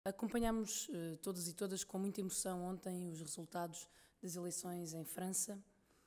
Acompanhámos todas e todas com muita emoção ontem os resultados das eleições em França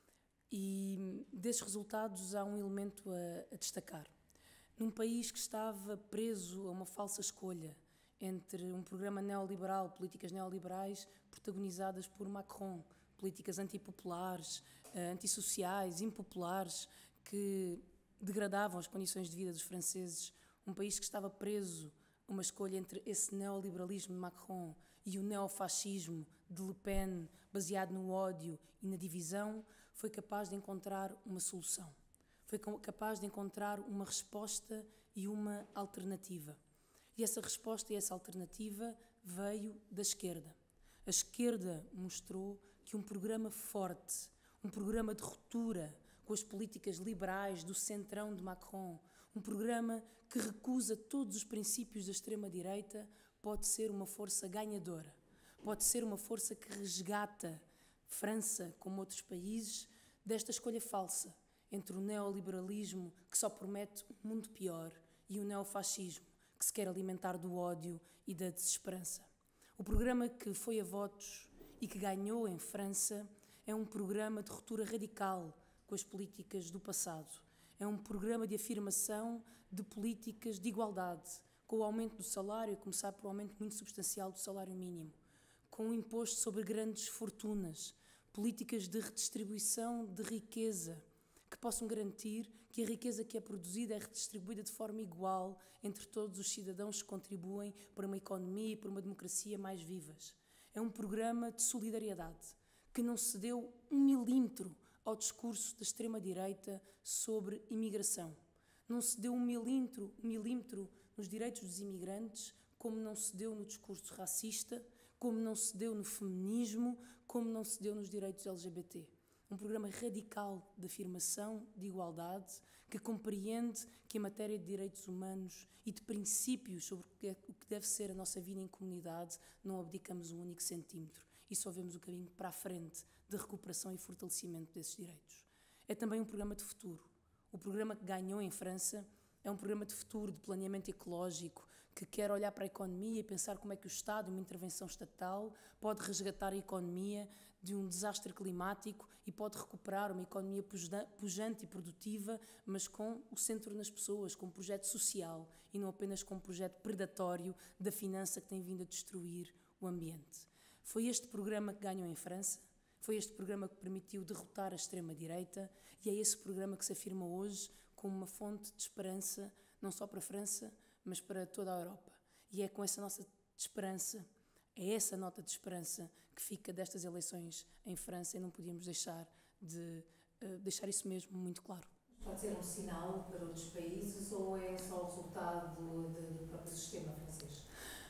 e desses resultados há um elemento a destacar. Num país que estava preso a uma falsa escolha entre um programa neoliberal, políticas neoliberais protagonizadas por Macron, políticas antipopulares, antissociais, impopulares, que degradavam as condições de vida dos franceses, um país que estava preso uma escolha entre esse neoliberalismo de Macron e o neofascismo de Le Pen, baseado no ódio e na divisão, foi capaz de encontrar uma solução. Foi capaz de encontrar uma resposta e uma alternativa. E essa resposta e essa alternativa veio da esquerda. A esquerda mostrou que um programa forte, um programa de ruptura com as políticas liberais do centrão de Macron, um programa que recusa todos os princípios da extrema-direita, pode ser uma força ganhadora, pode ser uma força que resgata França, como outros países, desta escolha falsa entre o neoliberalismo, que só promete um mundo pior, e o neofascismo, que se quer alimentar do ódio e da desesperança. O programa que foi a votos e que ganhou em França é um programa de ruptura radical com as políticas do passado. É um programa de afirmação de políticas de igualdade, com o aumento do salário, a começar por um aumento muito substancial do salário mínimo, com um imposto sobre grandes fortunas, políticas de redistribuição de riqueza, que possam garantir que a riqueza que é produzida é redistribuída de forma igual entre todos os cidadãos que contribuem para uma economia e para uma democracia mais vivas. É um programa de solidariedade que não cedeu um milímetro ao discurso da extrema-direita sobre imigração. Não cedeu um milímetro nos direitos dos imigrantes, como não cedeu no discurso racista, como não cedeu no feminismo, como não cedeu nos direitos LGBT. Um programa radical de afirmação, de igualdade, que compreende que em matéria de direitos humanos e de princípios sobre o que deve ser a nossa vida em comunidade, não abdicamos um único centímetro e só vemos o caminho para a frente de recuperação e fortalecimento desses direitos. É também um programa de futuro. O programa que ganhou em França é um programa de futuro, de planeamento ecológico, que quer olhar para a economia e pensar como é que o Estado, uma intervenção estatal, pode resgatar a economia de um desastre climático e pode recuperar uma economia pujante e produtiva, mas com o centro nas pessoas, com um projeto social e não apenas com um projeto predatório da finança que tem vindo a destruir o ambiente. Foi este programa que ganhou em França. Foi este programa que permitiu derrotar a extrema-direita e é esse programa que se afirma hoje como uma fonte de esperança, não só para a França, mas para toda a Europa. E é com essa nossa esperança, é essa nota de esperança que fica destas eleições em França e não podíamos deixar de deixar isso mesmo muito claro. Pode ser um sinal para outros países ou é só o resultado do próprio sistema francês?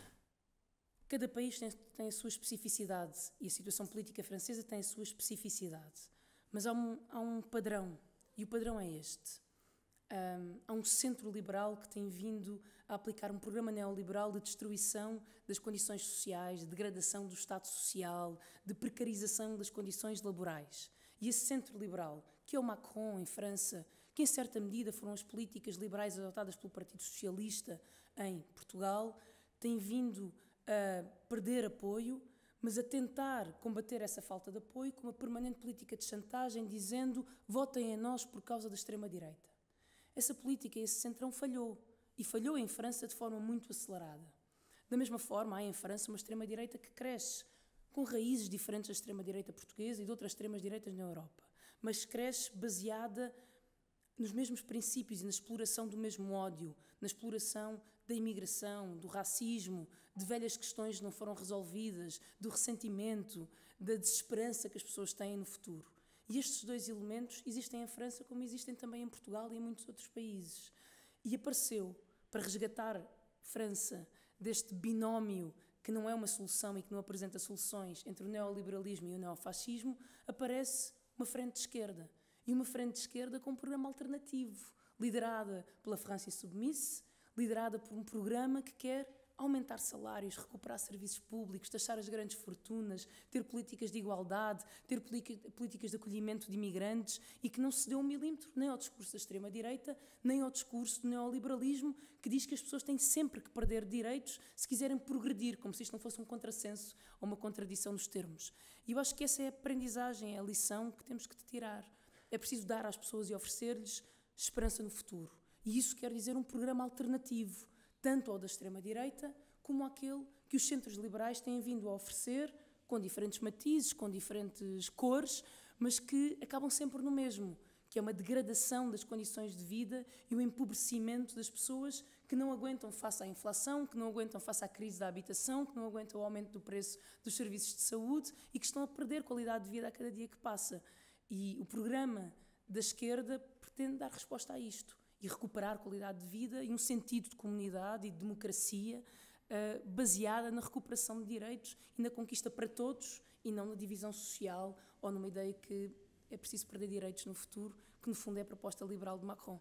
Cada país tem a sua especificidade e a situação política francesa tem a sua especificidade. Mas há um padrão, e o padrão é este. Há um centro liberal que tem vindo a aplicar um programa neoliberal de destruição das condições sociais, de degradação do Estado social, de precarização das condições laborais. E esse centro liberal, que é o Macron em França, que em certa medida foram as políticas liberais adotadas pelo Partido Socialista em Portugal, tem vindo a perder apoio, mas a tentar combater essa falta de apoio com uma permanente política de chantagem, dizendo votem em nós por causa da extrema-direita. Essa política, esse centrão falhou, e falhou em França de forma muito acelerada. Da mesma forma, há em França uma extrema-direita que cresce, com raízes diferentes da extrema-direita portuguesa e de outras extremas-direitas na Europa, mas cresce baseada nos mesmos princípios e na exploração do mesmo ódio, na exploração da imigração, do racismo, de velhas questões que não foram resolvidas, do ressentimento, da desesperança que as pessoas têm no futuro. E estes dois elementos existem em França como existem também em Portugal e em muitos outros países. E apareceu, para resgatar França deste binómio que não é uma solução e que não apresenta soluções entre o neoliberalismo e o neofascismo, aparece uma frente de esquerda. E uma frente de esquerda com um programa alternativo, liderada pela France Insoumise, liderada por um programa que quer aumentar salários, recuperar serviços públicos, taxar as grandes fortunas, ter políticas de igualdade, ter políticas de acolhimento de imigrantes e que não se deu um milímetro nem ao discurso da extrema-direita, nem ao discurso do neoliberalismo que diz que as pessoas têm sempre que perder direitos se quiserem progredir, como se isto não fosse um contrassenso ou uma contradição nos termos. E eu acho que essa é a aprendizagem, é a lição que temos que tirar. É preciso dar às pessoas e oferecer-lhes esperança no futuro. E isso quer dizer um programa alternativo, tanto ao da extrema-direita como àquele que os centros liberais têm vindo a oferecer, com diferentes matizes, com diferentes cores, mas que acabam sempre no mesmo, que é uma degradação das condições de vida e o empobrecimento das pessoas que não aguentam face à inflação, que não aguentam face à crise da habitação, que não aguentam o aumento do preço dos serviços de saúde e que estão a perder qualidade de vida a cada dia que passa. E o programa da esquerda pretende dar resposta a isto e recuperar qualidade de vida e um sentido de comunidade e de democracia baseada na recuperação de direitos e na conquista para todos e não na divisão social ou numa ideia que é preciso perder direitos no futuro, que no fundo é a proposta liberal de Macron.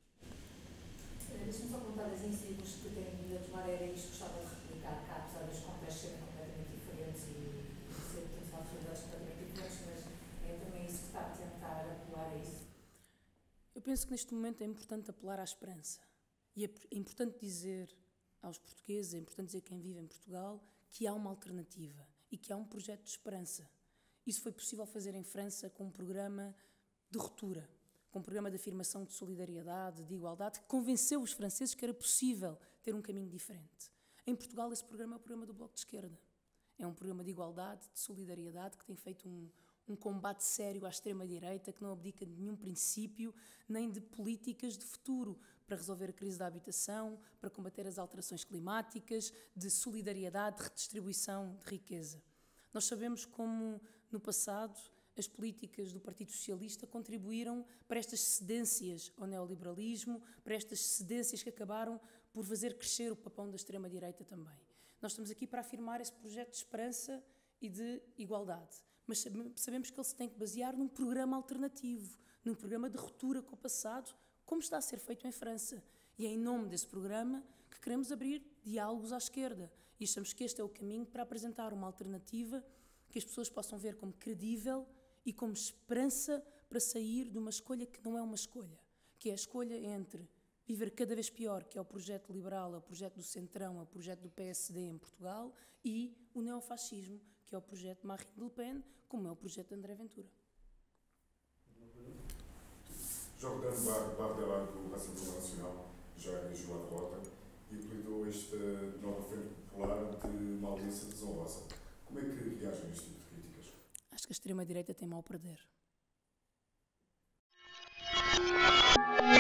Deixa-me só perguntar as iniciativas que têm vindo a tomar, era isto que gostava de replicar cá, apesar dos contextos serem completamente diferentes e ser tentar realidades completamente diferentes, mas é também isso que está a tentar apelar a isso. Eu penso que neste momento é importante apelar à esperança e é importante dizer aos portugueses, é importante dizer a quem vive em Portugal que há uma alternativa e que há um projeto de esperança. Isso foi possível fazer em França com um programa de ruptura, com um programa de afirmação de solidariedade, de igualdade, que convenceu os franceses que era possível ter um caminho diferente. Em Portugal esse programa é o programa do Bloco de Esquerda. É um programa de igualdade, de solidariedade, que tem feito um combate sério à extrema-direita, que não abdica de nenhum princípio, nem de políticas de futuro para resolver a crise da habitação, para combater as alterações climáticas, de solidariedade, de redistribuição de riqueza. Nós sabemos como, no passado, as políticas do Partido Socialista contribuíram para estas cedências ao neoliberalismo, para estas cedências que acabaram por fazer crescer o papão da extrema-direita também. Nós estamos aqui para afirmar esse projeto de esperança e de igualdade, mas sabemos que ele se tem que basear num programa alternativo, num programa de ruptura com o passado, como está a ser feito em França. E é em nome desse programa que queremos abrir diálogos à esquerda. E achamos que este é o caminho para apresentar uma alternativa que as pessoas possam ver como credível e como esperança para sair de uma escolha que não é uma escolha, que é a escolha entre viver cada vez pior, que é o projeto liberal, é o projeto do Centrão, é o projeto do PSD em Portugal, e o neofascismo, que é o projeto de Marine Le Pen, como é o projeto de André Ventura. Jordano Bardella, do Rassemblement Nacional, já elegeu a derrota e apelidou esta nova frente popular de Maldiça Desonroça. Como é que reagem a este tipo de críticas? Acho que a extrema-direita tem mal a perder.